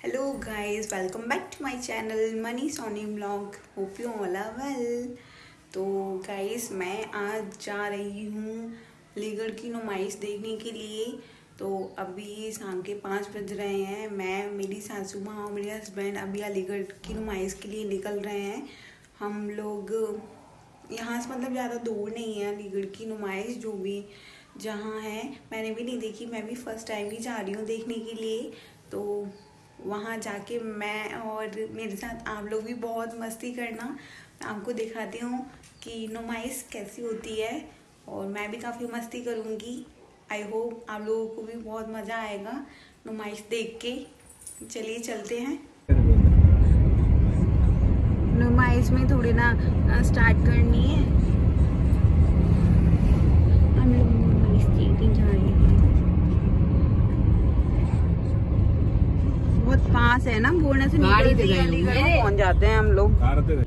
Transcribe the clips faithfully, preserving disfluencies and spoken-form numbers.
Hello guys, welcome back to my channel Mani Soni blog. Hope you all are well. तो guys, मैं आज जा रही हूँ अलीगढ़ की नुमाइश देखने के लिए। तो अभी शाम के पाँच बज रहे हैं। मैं, मेरी सासू माँ और मेरे हस्बैंड अभी अलीगढ़ की नुमाइश के लिए निकल रहे हैं। हम लोग यहाँ से मतलब ज़्यादा दूर नहीं है अलीगढ़ की नुमाइश, जो भी जहाँ है मैंने भी नहीं देखी। मैं भी फर्स्ट टाइम ही जा रही हूँ देखने के लिए। तो वहाँ जाके मैं और मेरे साथ आप लोग भी बहुत मस्ती करना। आपको दिखाती हूँ कि नुमाइश कैसी होती है और मैं भी काफ़ी मस्ती करूँगी। आई होप आप लोगों को भी बहुत मज़ा आएगा नुमाइश देख के। चलिए चलते हैं। नुमाइश में थोड़ी ना स्टार्ट करनी है। हम लोग नुमाइश देखने जा रहे हैं। बहुत पास है ना, बोलने से अलीगढ़ पहुंच जाते हैं हम लोग।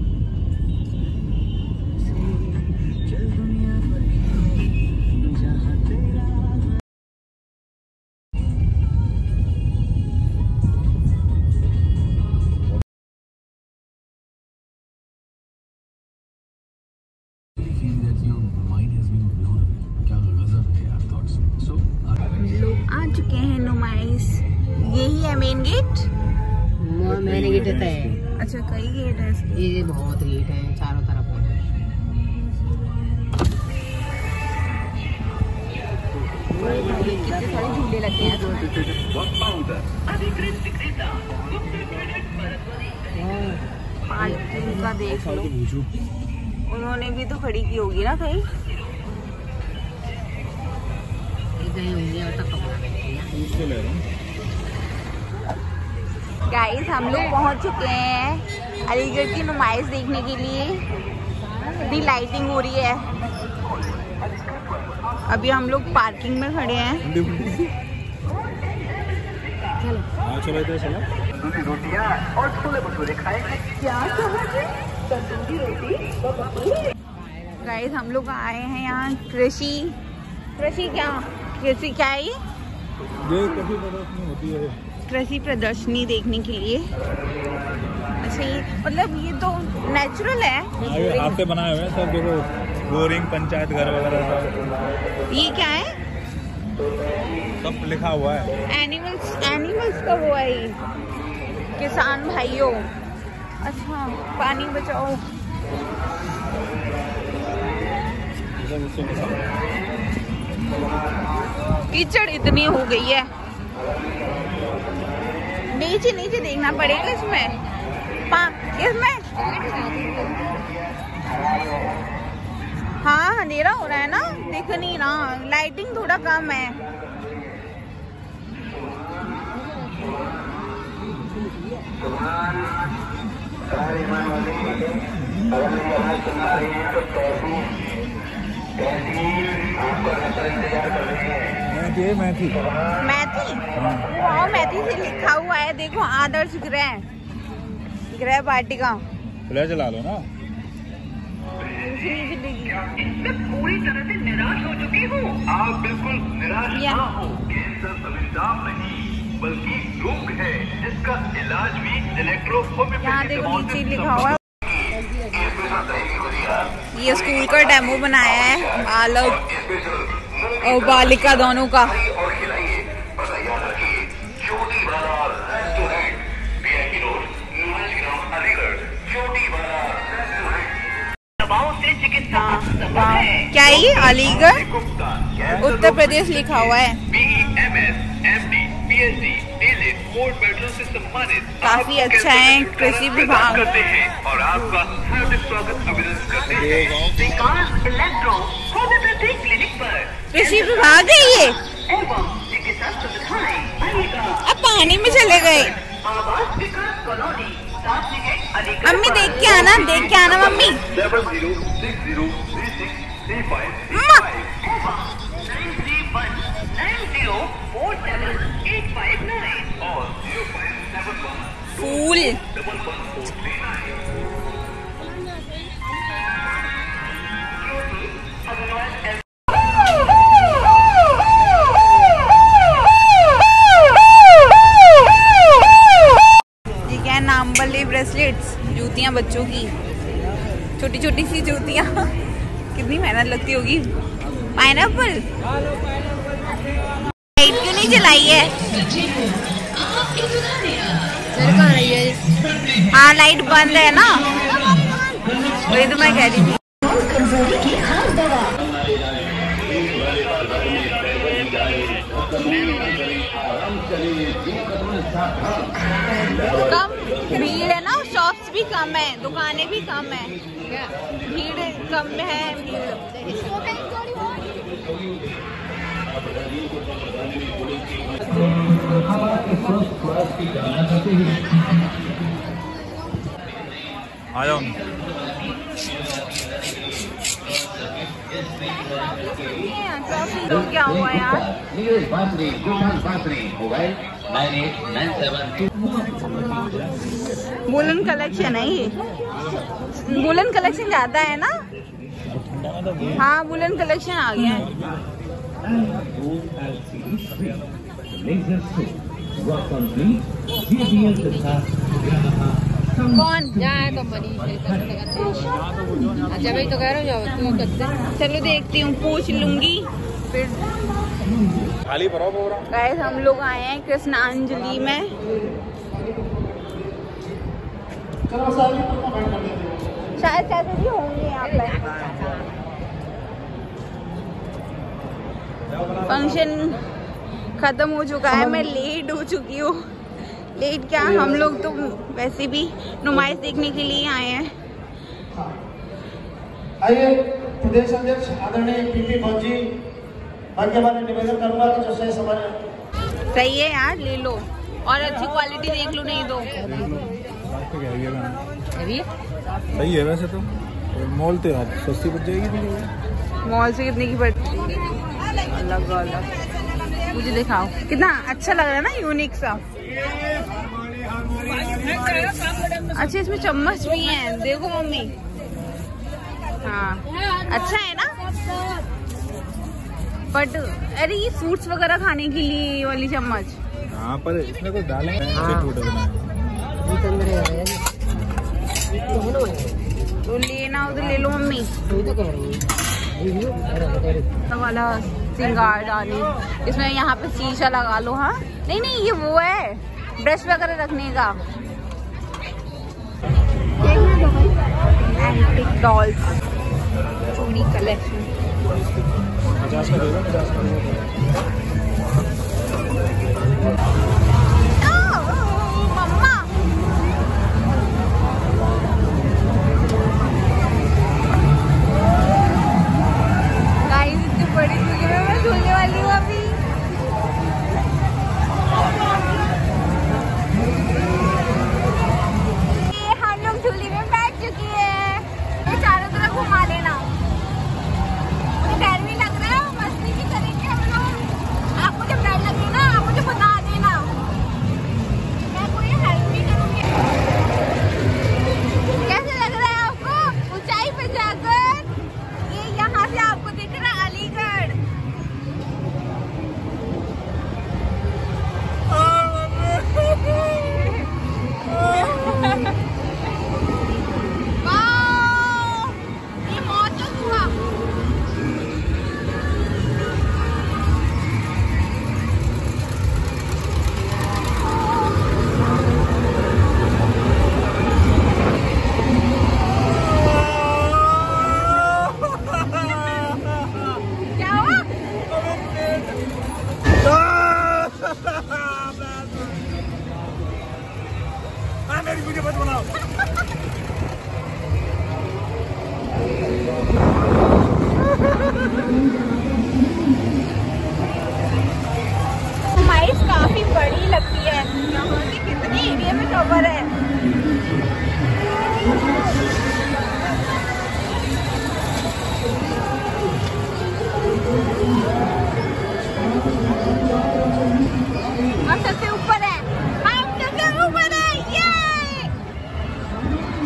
लोग आ चुके हैं नुमाइश। यही है मेन गेट। मेन गेट है। अच्छा, कई गेट है इसके? ये बहुत गेट है चारों तरफ है। कितने सारे झूले लगे हैं। पार्किंग का देख लो, उन्होंने भी तो खड़ी की होगी ना कहीं। गाइस, हम लोग पहुंच चुके हैं अलीगढ़ की नुमाइश देखने के लिए। अभी लाइटिंग हो रही है। अभी हम लोग पार्किंग में खड़े हैं। चलो इधर चलो। और छोले भटूरे खाएंगे। क्या तंदूरी रोटी। गाइस, हम लोग आए हैं यहाँ कृषि कृषि क्या कृषि क्या है ये? ये कृषि प्रदर्शनी होती है। कृषि प्रदर्शनी देखने के लिए। अच्छा, ये मतलब ये तो नेचुरल है। हाथ से बनाए हुए हैं सब। देखो, बोरिंग, पंचायत घर वगैरह। ये क्या है? सब लिखा हुआ है। एनिमल्स एनिमल्स का वो है ये। किसान भाइयों, अच्छा, पानी बचाओ। कीचड़ इतनी हो गई है। नीचे नीचे देखना पड़ेगा इसमें। पा इसमें हाँ, अंधेरा हो रहा है ना, दिख नहीं रहा। लाइटिंग थोड़ा कम है। मैथी मैथी मैथी वाह, मैथी से लिखा हुआ है। देखो, आदर्श गृह गृह वाटिका। प्ले चला लो ना। इससे पूरी तरह से निराश हो चुकी हूँ। आप बिल्कुल निराश ना हो। कैंसर अभिशाप नहीं बल्कि रोग है जिसका इलाज भी इलेक्ट्रोहोमियोपैथी। यहाँ देखो, नीचे लिखा हुआ है। ये स्कूल का डेमो बनाया है बालक और बालिका दोनों का। हाँ, क्या ये अलीगढ़ उत्तर प्रदेश लिखा हुआ है। काफी अच्छा है। कृषि विभाग करते हैं और आपका हार्दिक स्वागत अभिनंदन करते हैं विकास इलेक्ट्रो होम्योपैथी क्लिनिक पर। कृषि विभाग है ये। एवं चिकित्सा सुविधाएं। अब पानी में चले गए। आवास विकास कॉलोनी। मम्मी देख के आना, देख के आना mummy. Seven zero six zero three six three five nine three one nine zero four seven eight five nine और जीरो फाइव सेवन वन फूल। Double one four three nine. Bracelets, जूतियाँ बच्चों की, छोटी छोटी सी जूतियाँ। कितनी मेहनत लगती होगी। पाइनएप्पल लाइट क्यों नहीं जलाई है? हाँ लाइट बंद है ना, वही तो मैं कह रही थी। कम भीड़ है ना, शॉप्स भी कम है, दुकानें भी कम है, भीड़ कम है। आ जाओ। तो क्या हुआ यार? वुलन कलेक्शन है ये, वुलन कलेक्शन ज्यादा है ना। हाँ वुलन कलेक्शन आ गया है। कौन जाए तो मनी अच्छा भाई तो कह रहा हूँ जाओ। चलो देखती हूँ, पूछ लूंगी फिर। खाली प्रोग्राम गाइस हम लोग आए हैं कृष्णांजलि में। शायद चाचा जी होंगे यहाँ पे। फंक्शन खत्म हो चुका है, मैं लेट हो चुकी हूँ। लेट क्या, हम लोग तो वैसे भी नुमाइश देखने के लिए आए हैं। आइए प्रदेश अध्यक्ष आदरणीय पीपी भज्जी के बारे में निवेदन करूंगा कि जो सही समझ। सही है यार, ले लो और अच्छी क्वालिटी देख लो, नहीं तो सही है। वैसे तो मॉल तो आप सस्ती पड़ जाएगी। मॉल से कितने की पड़ती? अलग अलग मुझे दिखाओ, कितना अच्छा लग रहा है ना, यूनिक सा। अच्छा इसमें चम्मच भी है, देखो मम्मी। हाँ अच्छा है ना, बट अरे ये फ्रूट्स वगैरह खाने के लिए वाली चम्मच। हाँ पर इसमें तो डालेंगे। तो लेना हो तो ले लो मम्मी। वाला सिंगार डाली, इसमें यहाँ पे शीशा लगा लो। हाँ नहीं नहीं ये वो है ब्रश वगैरह रखने का। एंटिक डॉल्स पूरी कलेक्शन। मम्मा गाइस इतनी बड़ी झूले में मैं झूलने वाली हूँ अभी। झूली में बैठ चुकी है, ये चारों तरफ घुमा लेना। मुझे डर भी लग रहा है, मस्ती भी करेंगे हम लोग। आपको जब डर लगे ना आप मुझे बता देना, मैं कोई हेल्प भी करूंगी। कैसे लग रहा है आपको ऊंचाई पे जाकर? ये यहाँ से आपको दिख रहा है अलीगढ़। नुमाइश काफी बड़ी लगती है, यहाँ से कितने एरिया में कवर है। और सबसे ऊपर है, हम सबसे ऊपर है। ये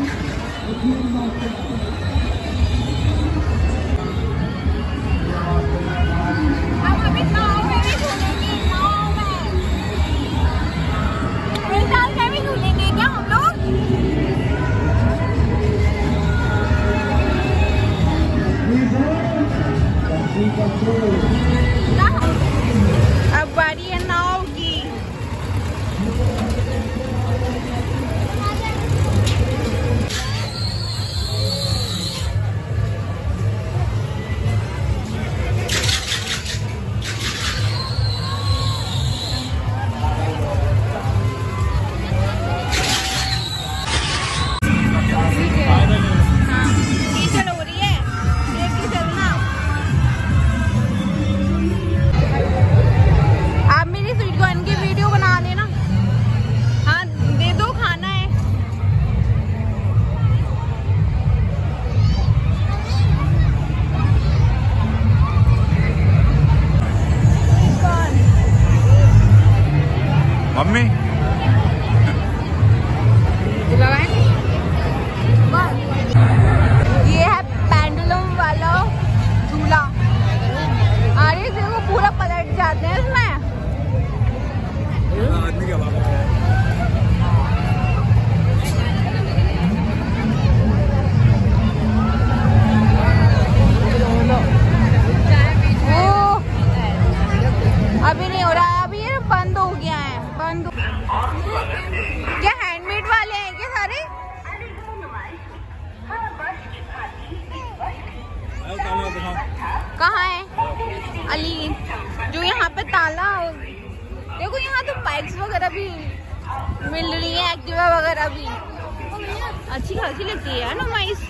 कहाँ है अली? जो यहाँ पे ताला, देखो यहाँ तो बाइक्स वगैरह भी मिल रही है, एक्टिवा वगैरह भी अच्छी खासी लगती है नुमाइश।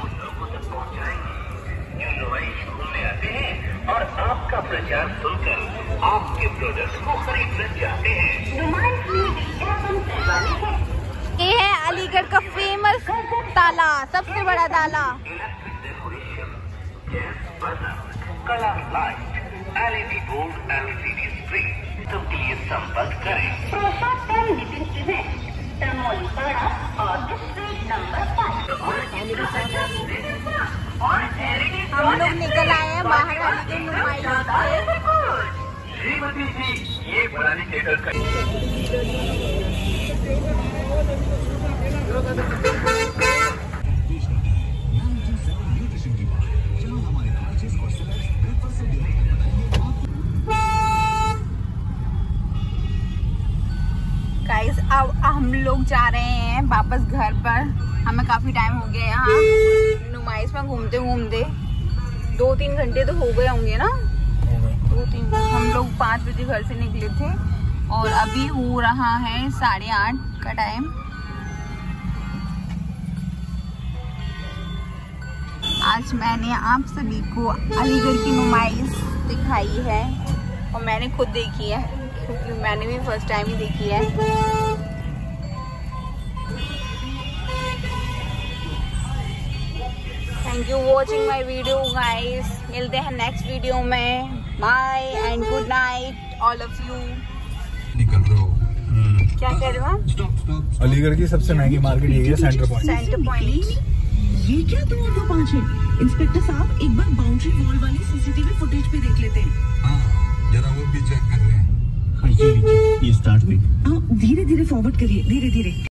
और आपका प्रचार सुनकर आपके प्रोडक्ट्स को खरीदना चाहते हैं। ये है अलीगढ़ का फेमस ताला, सबसे बड़ा ताला। Colour light, LED board, LCD screen, सबके लिए संपर्क करें। हम लोग निकल आए हैं बाहर अलीगढ़ नुमाइश से। श्रीमती जी, ये पुरानी थिएटर का गाइस, अब हम लोग जा रहे हैं वापस घर पर। हमें काफी टाइम हो गया यहाँ नुमाइश में घूमते घूमते, दो तीन घंटे तो हो गए होंगे ना, दो तीन। हम लोग पाँच बजे घर से निकले थे और अभी हो रहा है साढ़े आठ का टाइम। आज मैंने आप सभी को अलीगढ़ की नुमाइश दिखाई है और मैंने खुद देखी है, क्योंकि मैंने भी फर्स्ट टाइम ही देखी है। Thank you watching my video guys. मिलते हैं नेक्स्ट वीडियो में। Bye and good night all of you. निकल रहे हो? क्या कह रहे हो? अलीगढ़ की सबसे महंगी मार्केट यही है, सेंटर पॉइंट। Centre point. ये क्या दो और दो पाँच है? इंस्पेक्टर साहब, एक बार बाउंड्री वॉल वाली सीसीटीवी फुटेज पे देख लेते हैं। हाँ, जरा वो भी चेक कर रहे हैं। हाँ, ये लीजिए, ये स्टार्ट पे। हाँ, धीरे धीरे फॉरवर्ड करिए, धीरे धीरे।